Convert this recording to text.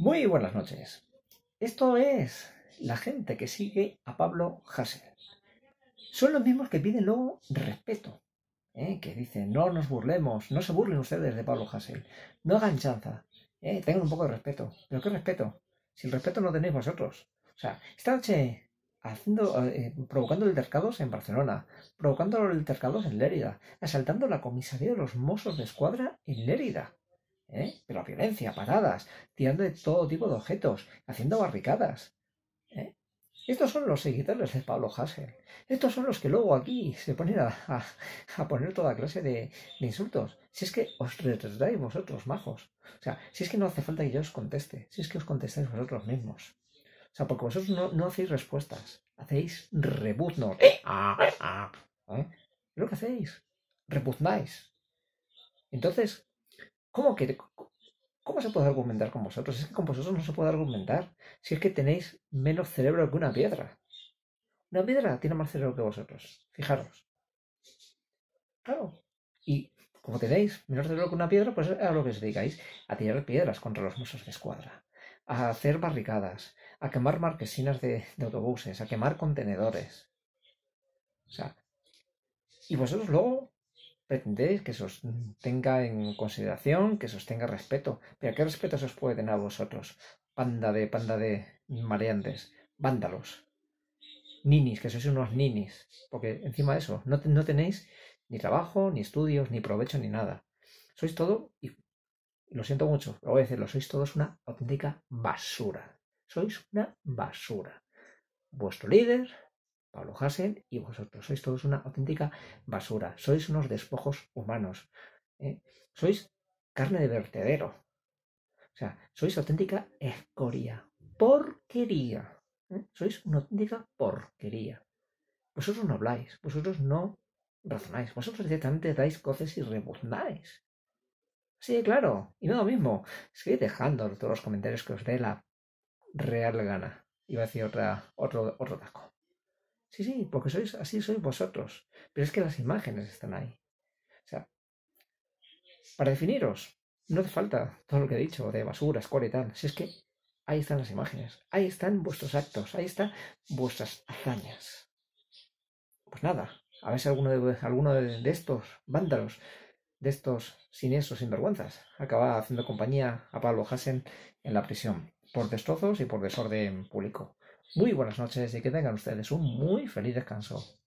Muy buenas noches. Esto es la gente que sigue a Pablo Hasél. Son los mismos que piden luego respeto. Que dicen, no nos burlemos, no se burlen ustedes de Pablo Hasél. No hagan chanza. Tengan un poco de respeto. ¿Pero qué respeto? Si el respeto no tenéis vosotros. O sea, esta noche provocando altercados en Barcelona, provocando altercados en Lérida, asaltando la comisaría de los Mossos de Escuadra en Lérida. Pero a violencia, patadas, tirando de todo tipo de objetos, haciendo barricadas. ¿eh? Estos son los seguidores de Pablo Hasél. Estos son los que luego aquí se ponen a poner toda clase de insultos. Si es que os retratáis vosotros, majos. O sea, si es que no hace falta que yo os conteste. Si es que os contestáis vosotros mismos. O sea, porque vosotros no hacéis respuestas. Hacéis rebuznos. ¿Eh? Es lo que hacéis. Repuznáis. Entonces, ¿cómo que ¿cómo se puede argumentar con vosotros? Es que con vosotros no se puede argumentar. Si es que tenéis menos cerebro que una piedra. Una piedra tiene más cerebro que vosotros. Fijaros. Claro. Y como tenéis menos cerebro que una piedra, pues a lo que os dedicáis. A tirar piedras contra los Mossos de Escuadra. A hacer barricadas. A quemar marquesinas de autobuses. A quemar contenedores. O sea, y vosotros luego pretendéis que se os tenga en consideración, que se os tenga respeto. ¿Pero qué respeto se os puede tener a vosotros? Panda de mareantes, vándalos, ninis, que sois unos ninis. Porque encima de eso, no tenéis ni trabajo, ni estudios, ni provecho, ni nada. Sois todo, y lo siento mucho, lo voy a decirlo, sois todos una auténtica basura. Sois una basura. Vuestro líder, Pablo Hasél, y vosotros sois todos una auténtica basura. Sois unos despojos humanos. Sois carne de vertedero. O sea, sois auténtica escoria. Porquería. Sois una auténtica porquería. Vosotros no habláis, vosotros no razonáis, vosotros directamente dais coces y rebuznáis. Sí, claro, y no lo mismo. Seguid dejando todos los comentarios que os dé la real gana. Iba a decir otro taco. Sí, sí, porque así sois vosotros. Pero es que las imágenes están ahí. O sea, para definiros, no hace falta todo lo que he dicho de basura, escoria y tal. Si es que ahí están las imágenes, ahí están vuestros actos, ahí están vuestras hazañas. Pues nada, a ver si alguno de estos vándalos, de estos siniestros sinvergüenzas, acaba haciendo compañía a Pablo Hasél en la prisión, por destrozos y por desorden público. Muy buenas noches y que tengan ustedes un muy feliz descanso.